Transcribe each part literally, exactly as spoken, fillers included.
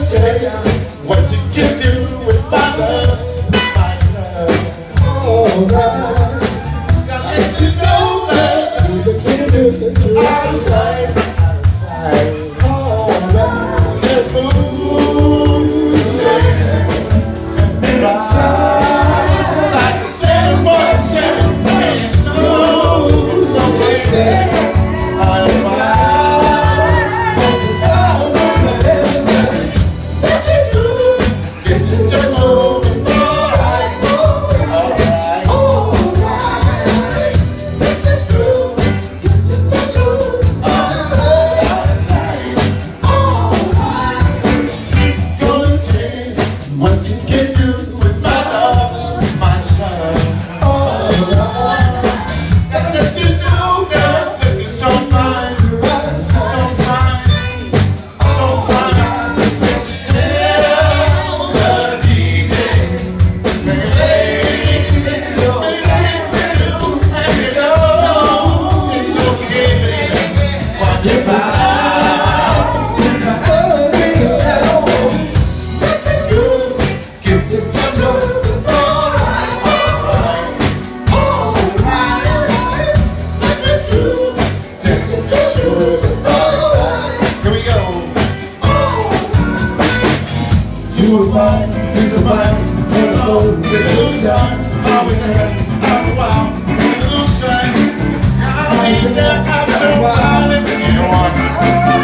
tell you what you can do with my love, my love. Alright, gotta let you know that out of sight, out of sight. Alright, just move straight and ride like a seven forty-seven. No, so sad. What you can do with my love, my love. Oh, got that you know, girl, looking so fine, so fine, so fine. Tell the D J, play it too, and you know it's okay, baby. What you buy? You were mine, he's a mine, and alone, with a little time, all we had, all the while, with a little shine. I need that, I don't want it, you want it.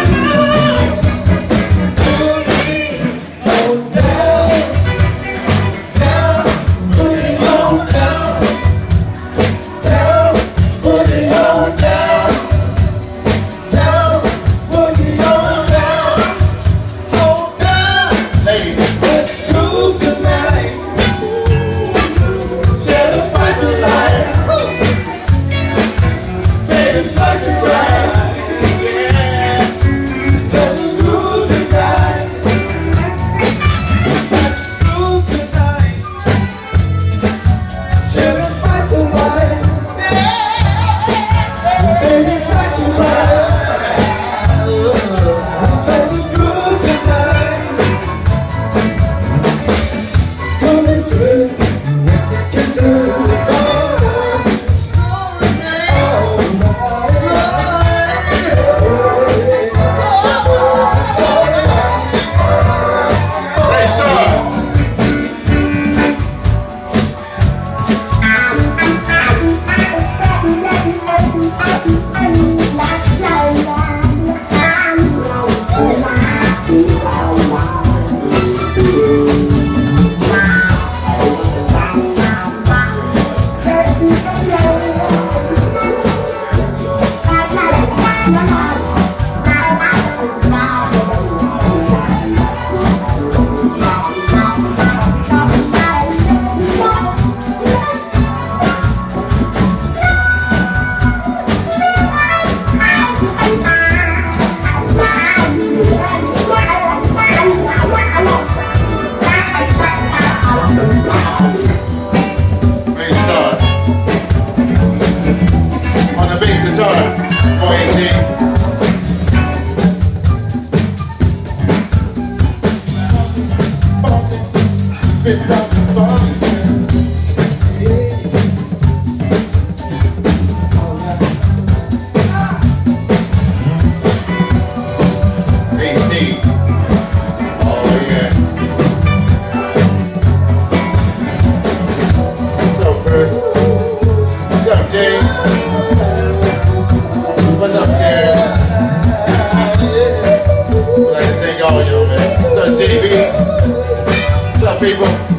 Put it on down, down, put it on down, down, put it on down, down, put it on down, on down, ladies. Let's go tonight. Share the spice of life. Take a slice of life. Yeah. Let's go tonight. Let's go tonight. Share the spice of life. Yeah. Take a slice of life. Let's go tonight. What's up, Karen? I'd like to thank all of you, man. What's up, T V? What's up, people?